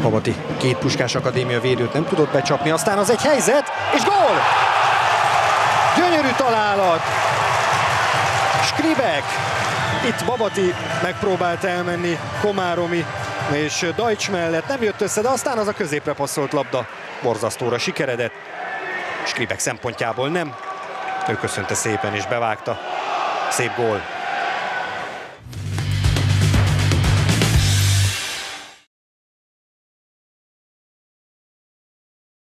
Babati két Puskás Akadémia védőt nem tudott becsapni, aztán az egy helyzet, és gól! Gyönyörű találat! Skribek! Itt Babati megpróbált elmenni Komáromi és Dajcs mellett, nem jött össze, de aztán az a középre passzolt labda borzasztóra sikeredett. Skribek szempontjából nem. Ő köszönte szépen és bevágta. Szép gól.